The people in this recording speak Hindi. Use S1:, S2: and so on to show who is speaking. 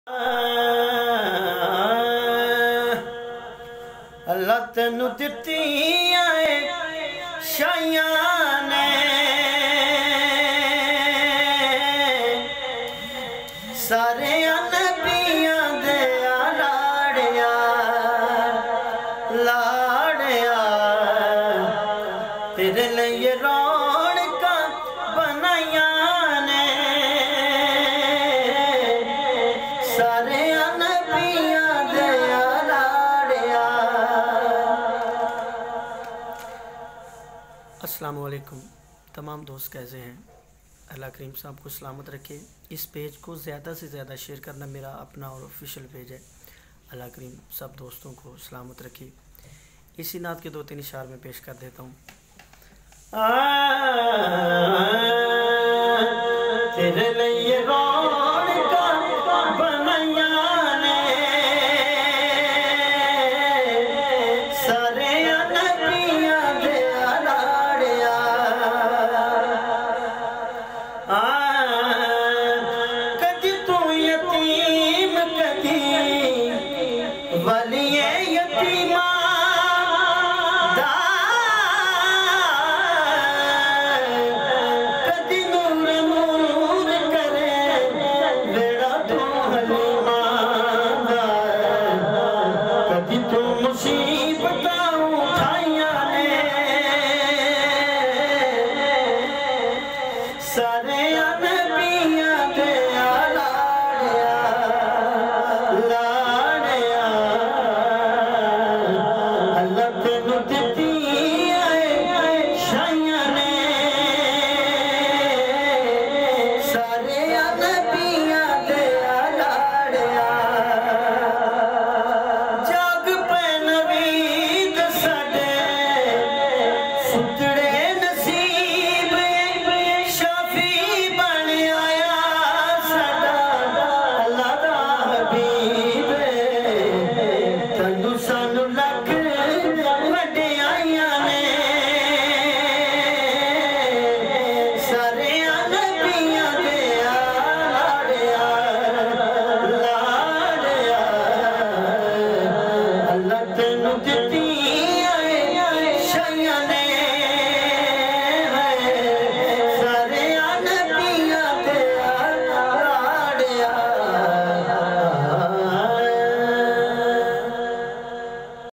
S1: अल्लाह तेनू दित्तियां शाइयां ने सारे नबियां दे लाड़िया लाड़िया तेरे लिए रौनकां बनाइया ने सारे नबियां दे लाड़िया। अस्सलामु अलैकुम तमाम दोस्त, कैसे हैं? अल्लाह करीम साहब को सलामत रखे। इस पेज को ज़्यादा से ज़्यादा शेयर करना मेरा अपना और ऑफिशियल पेज है। अल्लाह करीम सब दोस्तों को सलामत रखे। इसी नात के 2-3 इशार में पेश कर देता हूँ। तेरे लिए रौनकां बनाइया ने सारे नबियां दे लाड़िया कदी तू यतीम कदी वलिए यतीमा